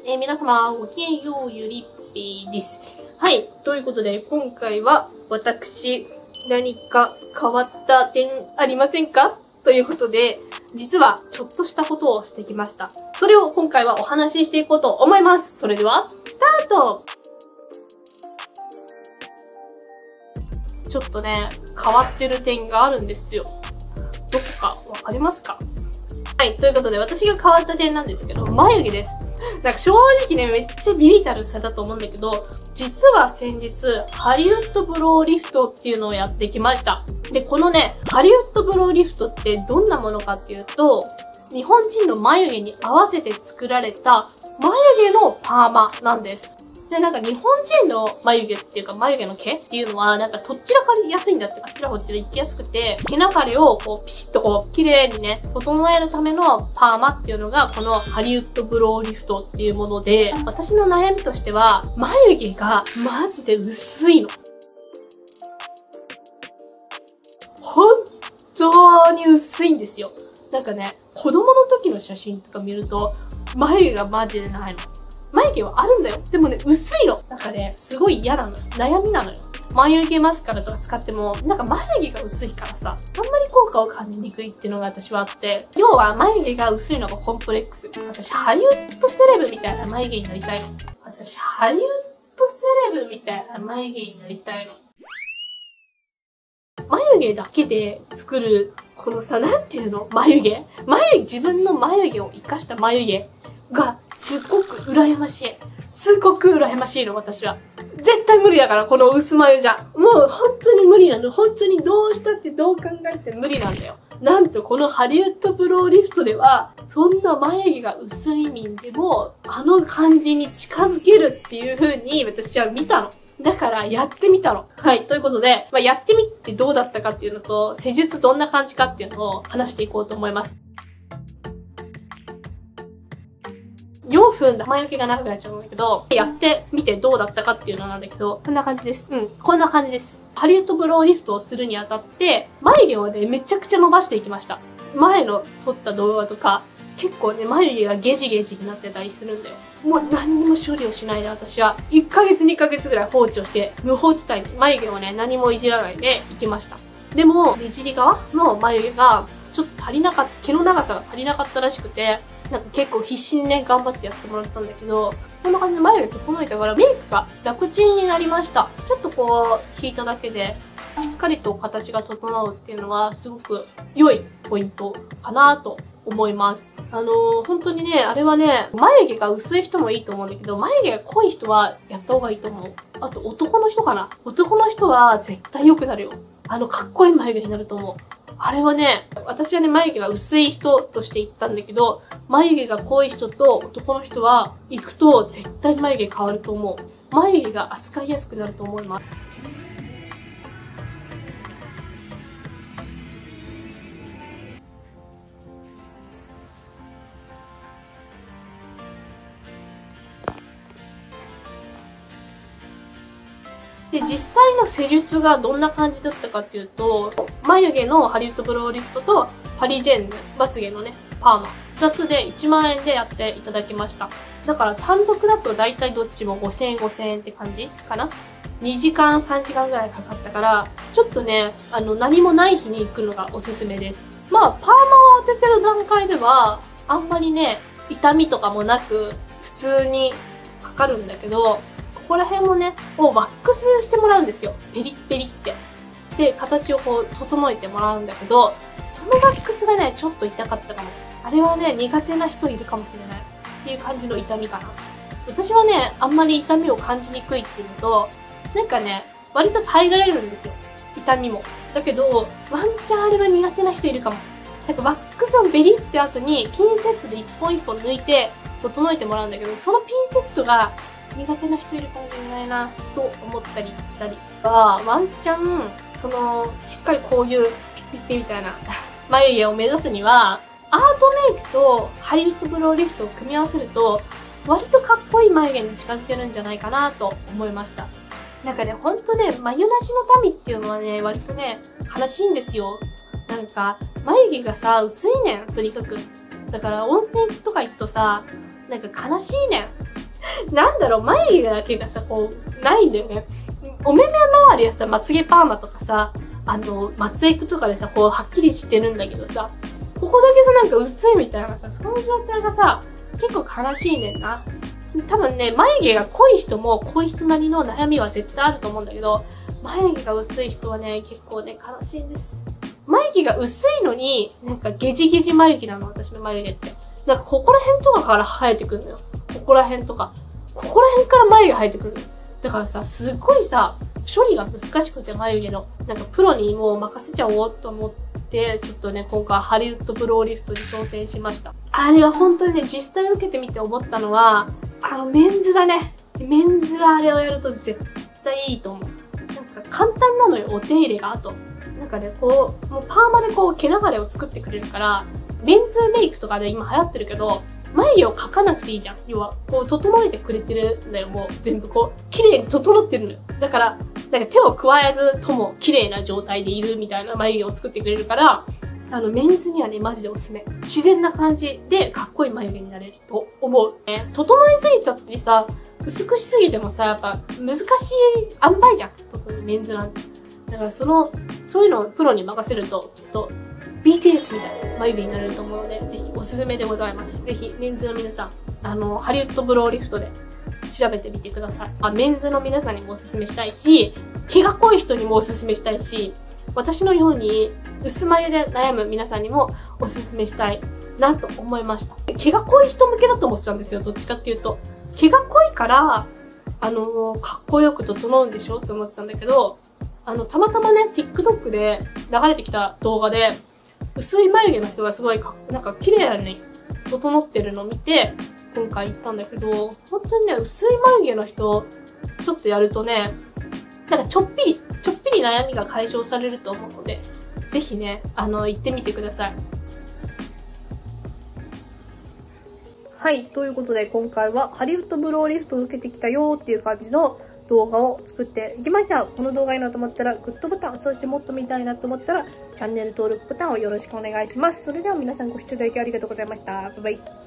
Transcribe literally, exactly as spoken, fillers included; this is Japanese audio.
えー、皆様、ごきげんよう、ゆりっぴーです。はい。ということで、今回は、私、何か変わった点ありませんかということで、実は、ちょっとしたことをしてきました。それを今回はお話ししていこうと思います。それでは、スタート！ちょっとね、変わってる点があるんですよ。どこかわかりますか？はい。ということで、私が変わった点なんですけど、眉毛です。なんか正直ね、めっちゃビビたる差だと思うんだけど、実は先日、ハリウッドブローリフトっていうのをやってきました。で、このね、ハリウッドブローリフトってどんなものかっていうと、日本人の眉毛に合わせて作られた眉毛のパーマなんです。で、なんか日本人の眉毛っていうか眉毛の毛っていうのはなんかとっちらかりやすいんだって、あっちらこっちら行きやすくて、毛流れをこうピシッとこう綺麗にね、整えるためのパーマっていうのがこのハリウッドブローリフトっていうもので、私の悩みとしては眉毛がマジで薄いの。本当に薄いんですよ。なんかね、子供の時の写真とか見ると眉毛がマジでないの。眉毛はあるんだよ。でもね、薄いの。なんかね、すごい嫌なの。悩みなのよ。眉毛マスカラとか使っても、なんか眉毛が薄いからさ、あんまり効果を感じにくいっていうのが私はあって、要は眉毛が薄いのがコンプレックス。私、ハリウッドセレブみたいな眉毛になりたいの。私、ハリウッドセレブみたいな眉毛になりたいの。眉毛だけで作る、このさ、なんていうの？眉毛眉毛、自分の眉毛を活かした眉毛が、すっごく羨ましい。すっごく羨ましいの、私は。絶対無理だから、この薄眉じゃ。もう、本当に無理なの。本当にどうしたってどう考えて無理なんだよ。なんと、このハリウッドブローリフトでは、そんな眉毛が薄い民でも、あの感じに近づけるっていう風に、私は見たの。だから、やってみたの。はい。ということで、まあ、やってみてどうだったかっていうのと、施術どんな感じかっていうのを話していこうと思います。よんふんで眉毛が長くなっちゃうんだけど、やってみてどうだったかっていうのなんだけど、こんな感じです。うん、こんな感じです。ハリウッドブローリフトをするにあたって、眉毛をね、めちゃくちゃ伸ばしていきました。前の撮った動画とか、結構ね、眉毛がゲジゲジになってたりするんだよ。もう何にも処理をしないで私は、いっかげつにかげつぐらい放置をして、無放置体に眉毛をね、何もいじらないでいきました。でも、ねじり側の眉毛が、ちょっと足りなかった、毛の長さが足りなかったらしくて、なんか結構必死にね、頑張ってやってもらったんだけど、こんな感じで眉毛整えたからメイクが楽ちんになりました。ちょっとこう、引いただけで、しっかりと形が整うっていうのは、すごく良いポイントかなと思います。あのー、本当にね、あれはね、眉毛が薄い人もいいと思うんだけど、眉毛が濃い人はやった方がいいと思う。あと男の人かな。男の人は絶対良くなるよ。あの、かっこいい眉毛になると思う。あれはね、私はね、眉毛が薄い人として言ったんだけど、眉毛が濃い人と男の人は行くと絶対に眉毛変わると思う。眉毛が扱いやすくなると思います。で、実際の施術がどんな感じだったかっていうと、眉毛のハリウッドブローリフトとパリジェンヌ、まつ毛のね、パーマ。ふたつでいちまんえんでやっていただきました。だから単独だと大体どっちもごせんえんごせんえんって感じかな？ に 時間さんじかんぐらいかかったから、ちょっとね、あの、何もない日に行くのがおすすめです。まあ、パーマを当ててる段階では、あんまりね、痛みとかもなく、普通にかかるんだけど、ここら辺もね、をワックスしてもらうんですよ。ペリッペリって。で、形をこう、整えてもらうんだけど、そのワックスがね、ちょっと痛かったかも。あれはね、苦手な人いるかもしれない。っていう感じの痛みかな。私はね、あんまり痛みを感じにくいっていうのと、なんかね、割と耐えられるんですよ。痛みも。だけど、ワンチャンあれは苦手な人いるかも。なんかワックスをベリって後に、ピンセットで一本一本抜いて、整えてもらうんだけど、そのピンセットが、苦手な人いるかもしれないなと思ったりしたりは、ワンチャン、その、しっかりこういうピッピッピみたいな眉毛を目指すには、アートメイクとハリウッドブローリフトを組み合わせると、割とかっこいい眉毛に近づけるんじゃないかなと思いました。なんかね、ほんとね、眉なしの民っていうのはね、割とね、悲しいんですよ。なんか、眉毛がさ、薄いねん、とにかく。だから温泉とか行くとさ、なんか悲しいねん。 なんだろう、眉毛だけがさ、こう、ないんだよね。お目目周りはさ、まつげパーマとかさ、あの、まつエクとかでさ、こう、はっきりしてるんだけどさ、ここだけさ、なんか薄いみたいなさ、その状態がさ、結構悲しいねんな。多分ね、眉毛が濃い人も濃い人なりの悩みは絶対あると思うんだけど、眉毛が薄い人はね、結構ね、悲しいんです。眉毛が薄いのに、なんかゲジゲジ眉毛なの、私の眉毛って。なんかここら辺とかから生えてくるのよ。ここら辺とか。ここら辺から眉毛生えてくるのよ。だからさ、すっごいさ、処理が難しくて眉毛の。なんかプロにもう任せちゃおうと思って、ちょっとね、今回ハリウッドブローリフトに挑戦しました。あれは本当にね、実際受けてみて思ったのは、あの、メンズだね。メンズはあれをやると絶対いいと思う。なんか簡単なのよ、お手入れが。あと。なんかね、こう、もうパーマでこう毛流れを作ってくれるから、メンズメイクとかで今流行ってるけど、眉毛を描かなくていいじゃん。要は、こう、整えてくれてるんだよ、もう。全部こう、綺麗に整ってるのよ。だから、なんか手を加えずとも綺麗な状態でいるみたいな眉毛を作ってくれるから、あの、メンズにはね、マジでおすすめ。自然な感じでかっこいい眉毛になれると思う。ね、整いすぎちゃってさ、薄くしすぎてもさ、やっぱ難しい塩梅じゃん。特にメンズなんて。だからその、そういうのをプロに任せると、きっと ビーティーエス みたいな眉毛になれると思うので、ぜひおすすめでございます。ぜひメンズの皆さん、あの、ハリウッドブローリフトで調べてみてください。あ、メンズの皆さんにもおすすめしたいし、毛が濃い人にもおすすめしたいし、私のように薄眉で悩む皆さんにもおすすめしたいなと思いました。毛が濃い人向けだと思ってたんですよ、どっちかっていうと。毛が濃いから、あのー、かっこよく整うんでしょって思ってたんだけど、あの、たまたまね、TikTok で流れてきた動画で、薄い眉毛の人がすごいか、なんか綺麗に整ってるのを見て、今回行ったんだけど、本当にね、薄い眉毛の人、ちょっとやるとね、なんかちょっぴり、ちょっぴり悩みが解消されると思うので、ぜひね、あの、行ってみてください。はい、ということで今回はハリウッドブローリフトを受けてきたよーっていう感じの動画を作っていきました。この動画いいなと思ったらグッドボタン、そしてもっと見たいなと思ったらチャンネル登録ボタンをよろしくお願いします。それでは皆さんご視聴いただきありがとうございました。バイバイ。